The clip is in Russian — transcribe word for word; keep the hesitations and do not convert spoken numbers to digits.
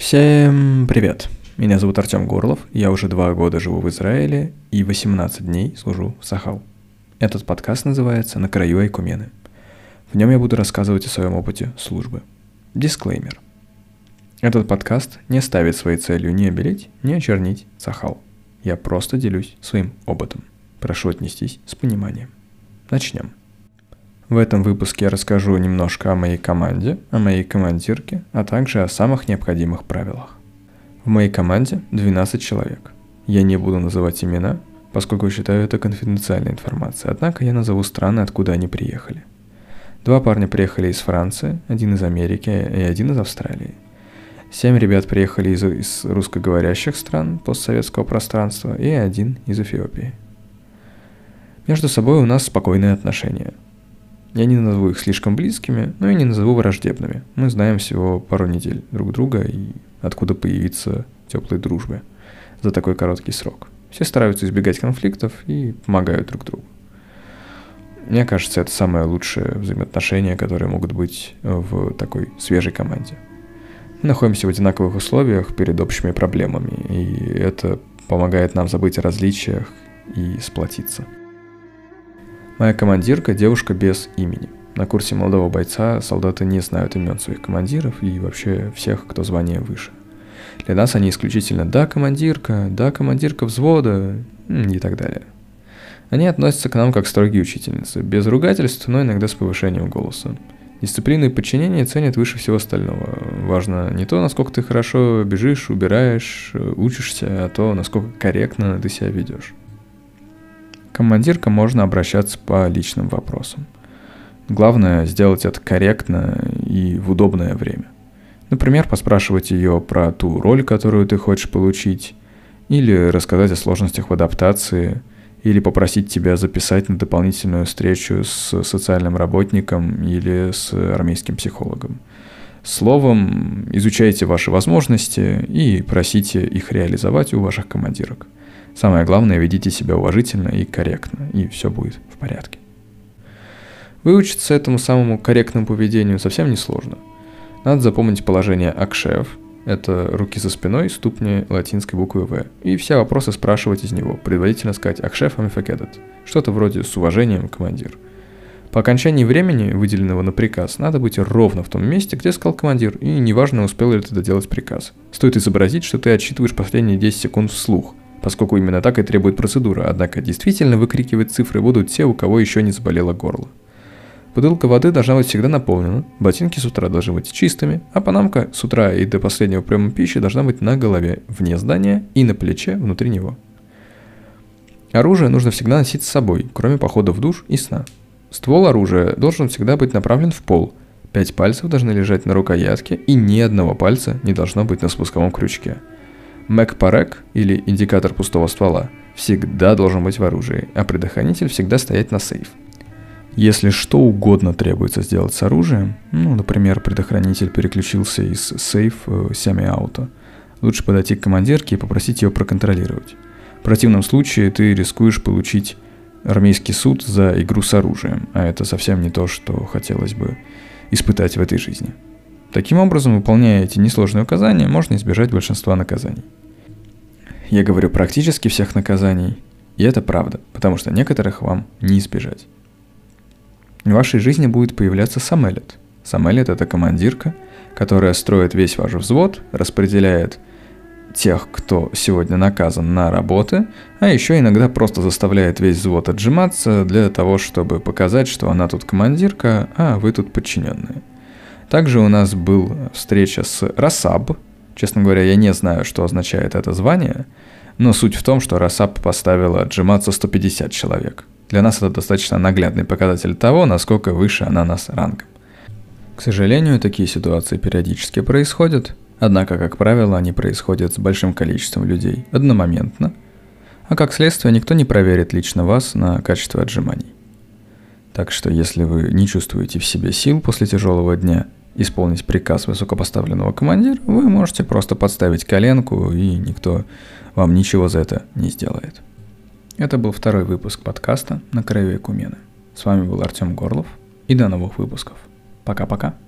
Всем привет! Меня зовут Артем Горлов, я уже два года живу в Израиле и восемнадцать дней служу в Сахал. Этот подкаст называется «На краю Айкумены». В нем я буду рассказывать о своем опыте службы. Дисклеймер. Этот подкаст не ставит своей целью ни обелить, ни очернить Сахал. Я просто делюсь своим опытом. Прошу отнестись с пониманием. Начнем. В этом выпуске я расскажу немножко о моей команде, о моей командирке, а также о самых необходимых правилах. В моей команде двенадцать человек. Я не буду называть имена, поскольку считаю это конфиденциальной информацией, однако я назову страны, откуда они приехали. Два парня приехали из Франции, один из Америки и один из Австралии. Семь ребят приехали из, из русскоговорящих стран постсоветского пространства и один из Эфиопии. Между собой у нас спокойные отношения. Я не назову их слишком близкими, но и не назову враждебными. Мы знаем всего пару недель друг друга, и откуда появиться теплой дружбе за такой короткий срок. Все стараются избегать конфликтов и помогают друг другу. Мне кажется, это самое лучшее взаимоотношение, которые могут быть в такой свежей команде. Мы находимся в одинаковых условиях перед общими проблемами, и это помогает нам забыть о различиях и сплотиться. Моя командирка – девушка без имени. На курсе молодого бойца солдаты не знают имен своих командиров и вообще всех, кто звание выше. Для нас они исключительно «да, командирка», «да, командирка взвода» и так далее. Они относятся к нам как строгие учительницы, без ругательств, но иногда с повышением голоса. Дисциплину и подчинение ценят выше всего остального. Важно не то, насколько ты хорошо бежишь, убираешь, учишься, а то, насколько корректно ты себя ведешь. К командиркам можно обращаться по личным вопросам. Главное сделать это корректно и в удобное время. Например, поспрашивать ее про ту роль, которую ты хочешь получить, или рассказать о сложностях в адаптации, или попросить тебя записать на дополнительную встречу с социальным работником или с армейским психологом. Словом, изучайте ваши возможности и просите их реализовать у ваших командирок. Самое главное, ведите себя уважительно и корректно, и все будет в порядке. Выучиться этому самому корректному поведению совсем не сложно. Надо запомнить положение акшев, это руки за спиной, ступни латинской буквы В, и все вопросы спрашивать из него, предварительно сказать акшев амифакедет, что-то вроде «с уважением, командир». По окончании времени, выделенного на приказ, надо быть ровно в том месте, где сказал командир, и неважно, успел ли ты доделать приказ. Стоит изобразить, что ты отсчитываешь последние десять секунд вслух, поскольку именно так и требует процедура, однако действительно выкрикивать цифры будут те, у кого еще не заболело горло. Бутылка воды должна быть всегда наполнена, ботинки с утра должны быть чистыми, а панамка с утра и до последнего приема пищи должна быть на голове, вне здания и на плече внутри него. Оружие нужно всегда носить с собой, кроме похода в душ и сна. Ствол оружия должен всегда быть направлен в пол, пять пальцев должны лежать на рукоятке и ни одного пальца не должно быть на спусковом крючке. Мэк-парек, или индикатор пустого ствола, всегда должен быть в оружии, а предохранитель всегда стоять на сейф. Если что угодно требуется сделать с оружием, ну, например, предохранитель переключился из сейф в semi-auto, лучше подойти к командирке и попросить ее проконтролировать. В противном случае ты рискуешь получить армейский суд за игру с оружием, а это совсем не то, что хотелось бы испытать в этой жизни. Таким образом, выполняя эти несложные указания, можно избежать большинства наказаний. Я говорю практически всех наказаний, и это правда, потому что некоторых вам не избежать. В вашей жизни будет появляться самелет. Самелет – это командирка, которая строит весь ваш взвод, распределяет тех, кто сегодня наказан, на работы, а еще иногда просто заставляет весь взвод отжиматься для того, чтобы показать, что она тут командирка, а вы тут подчиненные. Также у нас была встреча с Расаб. Честно говоря, я не знаю, что означает это звание, но суть в том, что Расаб поставила отжиматься сто пятьдесят человек. Для нас это достаточно наглядный показатель того, насколько выше она нас рангом. К сожалению, такие ситуации периодически происходят, однако, как правило, они происходят с большим количеством людей одномоментно, а как следствие никто не проверит лично вас на качество отжиманий. Так что, если вы не чувствуете в себе сил после тяжелого дня исполнить приказ высокопоставленного командира, вы можете просто подставить коленку, и никто вам ничего за это не сделает. Это был второй выпуск подкаста «На краю Айкумены». С вами был Артем Горлов, и до новых выпусков. Пока-пока.